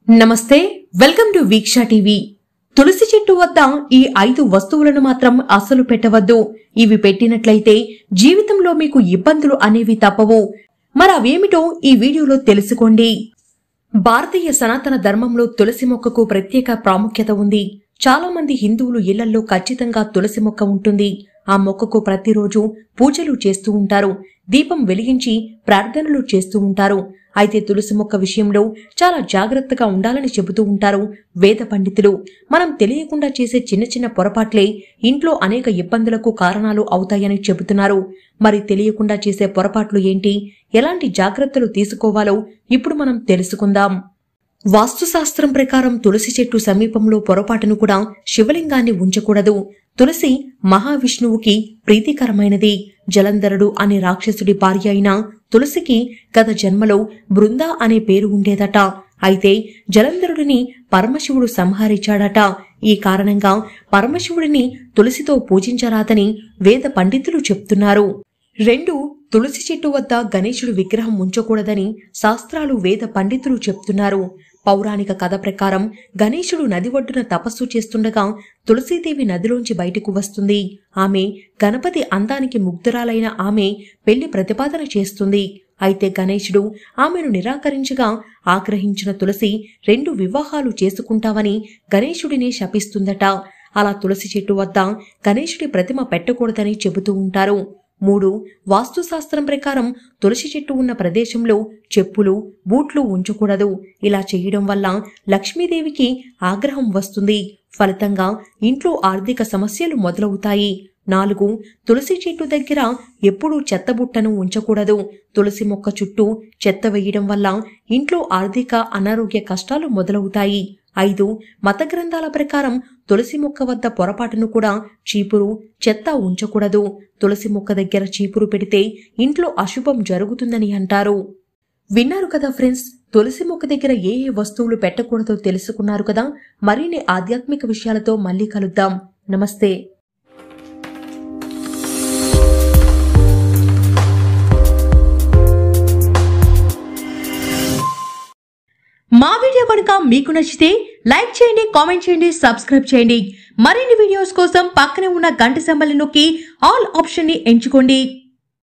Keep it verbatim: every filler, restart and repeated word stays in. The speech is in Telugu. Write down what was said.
నమస్తే వెల్కమ్ టు వీక్షా టీవీ। తులసి చెట్టు వద్ద ఈ ఐదు వస్తువులను మాత్రం అసలు పెట్టవద్దు। ఇవి పెట్టినట్లయితే జీవితంలో మీకు ఇబ్బందులు అనేవి తప్పవు। మరి అవేమిటో ఈ వీడియోలో తెలుసుకోండి। భారతీయ సనాతన ధర్మంలో తులసి మొక్కకు ప్రత్యేక ప్రాముఖ్యత ఉంది। చాలా మంది హిందువులు ఇళ్లలో ఖచ్చితంగా తులసి మొక్క ఉంటుంది। ఆ మొక్కకు ప్రతిరోజు పూజలు చేస్తూ ఉంటారు, దీపం వెలిగించి ప్రార్థనలు చేస్తూ ఉంటారు। అయితే తులసి మొక్క విషయంలో చాలా జాగ్రత్తగా ఉండాలని చెబుతూ ఉంటారు వేద పండితులు। మనం తెలియకుండా చేసే చిన్న చిన్న పొరపాట్లే ఇంట్లో అనేక ఇబ్బందులకు కారణాలు అవుతాయని చెబుతున్నారు। మరి తెలియకుండా చేసే పొరపాట్లు ఏంటి, ఎలాంటి జాగ్రత్తలు తీసుకోవాలో ఇప్పుడు మనం తెలుసుకుందాం। వాస్తుశాస్త్రం ప్రకారం తులసి చెట్టు సమీపంలో పొరపాటును కూడా శివలింగాన్ని ఉంచకూడదు। తులసి మహావిష్ణువుకి ప్రీతికరమైనది। జలంధరుడు అనే రాక్షసుడి భార్య అయిన తులసికి గత జన్మలో బృంద అనే పేరు ఉండేదట। అయితే జలంధరుడిని పరమశివుడు సంహరించాడట। ఈ కారణంగా పరమశివుడిని తులసితో పూజించరాదని వేద పండితులు చెప్తున్నారు। రెండు తులసి చెట్టు వద్ద గణేశుడి విగ్రహం ఉంచకూడదని శాస్త్రాలు వేద పండితులు చెప్తున్నారు। పౌరాణిక కథ ప్రకారం గణేశుడు నది ఒడ్డున తపస్సు చేస్తుండగా తులసీదేవి నదిలోంచి బయటకు వస్తుంది। ఆమె గణపతి అందానికి ముగ్ధురాలైన ఆమె పెళ్లి ప్రతిపాదన చేస్తుంది। అయితే గణేశుడు ఆమెను నిరాకరించగా ఆగ్రహించిన తులసి రెండు వివాహాలు చేసుకుంటావని గణేశుడిని శపిస్తుందట। అలా తులసి చెట్టు వద్ద గణేశుడి ప్రతిమ పెట్టకూడదని చెబుతూ ఉంటారు। మూడు వాస్తుశాస్త్రం ప్రకారం తులసి చెట్టు ఉన్న ప్రదేశంలో చెప్పులు బూట్లు ఉంచకూడదు। ఇలా చేయడం వల్ల లక్ష్మీదేవికి ఆగ్రహం వస్తుంది, ఫలితంగా ఇంట్లో ఆర్థిక సమస్యలు మొదలవుతాయి। నాలుగు తులసి చెట్టు దగ్గర ఎప్పుడూ చెత్తబుట్టను ఉంచకూడదు। తులసి మొక్క చుట్టూ చెత్త వేయడం వల్ల ఇంట్లో ఆర్థిక అనారోగ్య కష్టాలు మొదలవుతాయి। ఐదు మత గ్రంథాల ప్రకారం తులసి మొక్క వద్ద పొరపాటును కూడా చీపురు చెత్త ఉంచకూడదు। తులసి మొక్క దగ్గర చీపురు పెడితే ఇంట్లో అశుభం జరుగుతుందని అంటారు। విన్నారు కదా ఫ్రెండ్స్, తులసి మొక్క దగ్గర ఏ ఏ వస్తువులు పెట్టకూడదో తెలుసుకున్నారు కదా। మరిన్ని ఆధ్యాత్మిక విషయాలతో మళ్ళీ కలుద్దాం। నమస్తే। మా వీడియో కనుక మీకు నచ్చితే లైక్ చేయండి, కామెంట్ చేయండి, సబ్స్క్రైబ్ చేయండి। మరిన్ని వీడియోస్ కోసం పక్కనే ఉన్న గంట సింబల్ ని నొక్కి ఆల్ ఆప్షన్ ని ఎంచుకోండి।